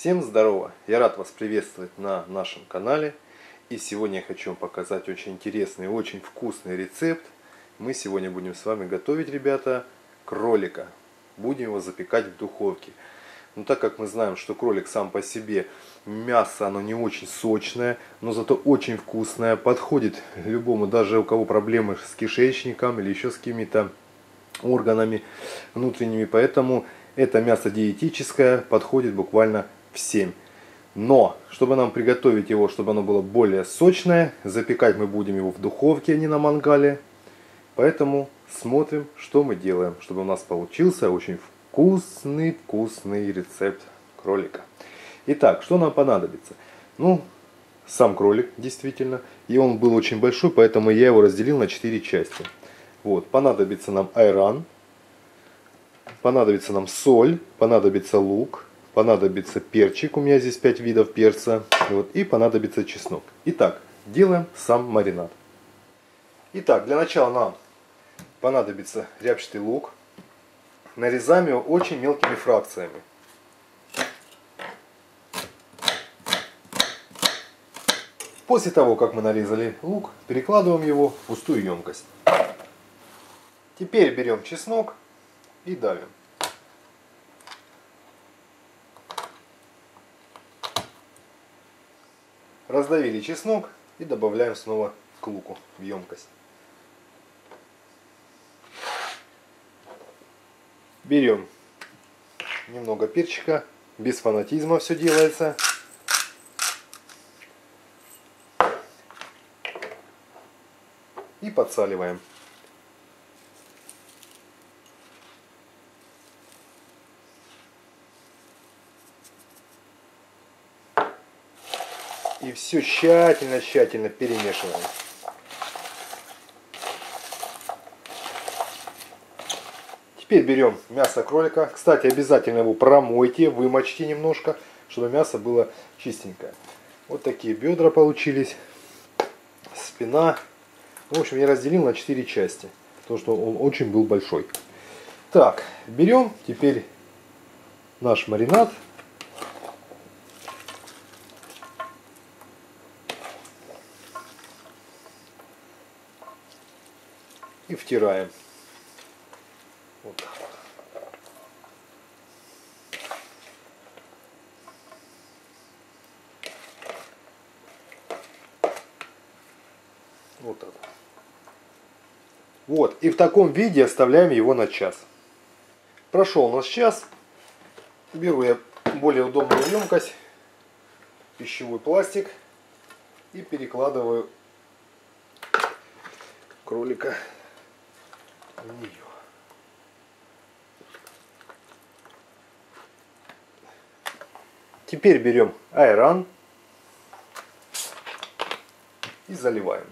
Всем здорово! Я рад вас приветствовать на нашем канале. И сегодня я хочу вам показать очень интересный, очень вкусный рецепт. Мы сегодня будем с вами готовить, ребята, кролика. Будем его запекать в духовке. Но так как мы знаем, что кролик сам по себе, мясо оно не очень сочное, но зато очень вкусное. Подходит любому, даже у кого проблемы с кишечником или еще с какими-то органами внутренними. Поэтому это мясо диетическое, подходит буквально всем. Но, чтобы нам приготовить его, чтобы оно было более сочное, запекать мы будем его в духовке, а не на мангале. Поэтому смотрим, что мы делаем, чтобы у нас получился очень вкусный рецепт кролика. Итак, что нам понадобится? Ну, сам кролик, действительно. И он был очень большой, поэтому я его разделил на 4 части. Вот, понадобится нам айран, понадобится нам соль, понадобится лук, понадобится перчик, у меня здесь 5 видов перца, вот, и понадобится чеснок. Итак, делаем сам маринад. Итак, для начала нам понадобится репчатый лук. Нарезаем его очень мелкими фракциями. После того, как мы нарезали лук, перекладываем его в пустую емкость. Теперь берем чеснок и давим. Раздавили чеснок и добавляем снова к луку в емкость. Берем немного перчика, без фанатизма все делается. И подсаливаем. И все тщательно перемешиваем. Теперь берем мясо кролика. Кстати, обязательно его промойте, вымочьте немножко, чтобы мясо было чистенькое. Вот такие бедра получились. Спина. В общем, я разделил на 4 части, потому что он очень был большой. Так, берем теперь наш маринад. И втираем. Вот так вот. Вот так. Вот. И в таком виде оставляем его на час. Прошел у нас час. Беру я более удобную емкость, пищевой пластик, и перекладываю кролика в нее. Теперь берем айран и заливаем.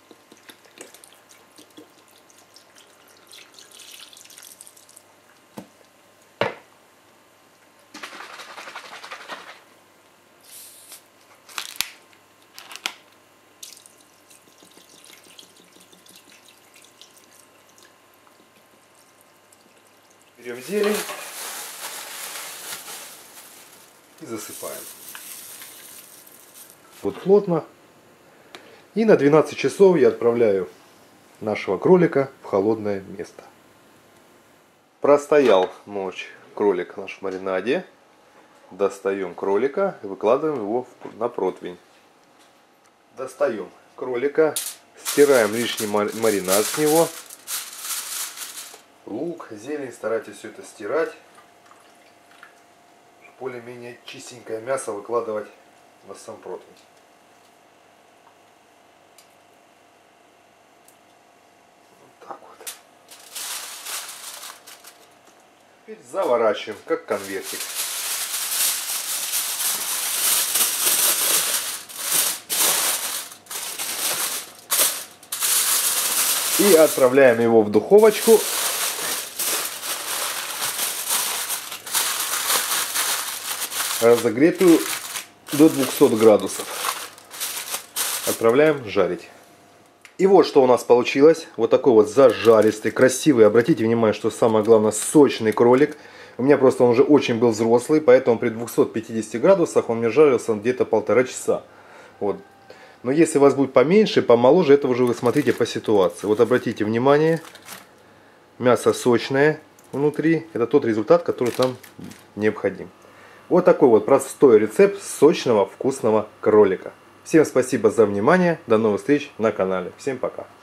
Берем зелень и засыпаем. Вот плотно. И на 12 часов я отправляю нашего кролика в холодное место. Простоял ночь кролик наш в маринаде. Достаем кролика и выкладываем его на противень. Достаем кролика, стираем лишний маринад с него. Лук, зелень, старайтесь все это стирать. Более-менее чистенькое мясо выкладывать на сам противень. Вот так вот. Теперь заворачиваем, как конвертик. И отправляем его в духовочку. Разогретую до 200 градусов. Отправляем жарить. И вот что у нас получилось. Вот такой вот зажаристый, красивый. Обратите внимание, что самое главное, сочный кролик. У меня просто он уже очень был взрослый, поэтому при 250 градусах он мне жарился где-то 1,5 часа. Вот. Но если у вас будет поменьше, помоложе, это уже вы смотрите по ситуации. Вот обратите внимание, мясо сочное внутри. Это тот результат, который нам необходим. Вот такой вот простой рецепт сочного вкусного кролика. Всем спасибо за внимание. До новых встреч на канале. Всем пока.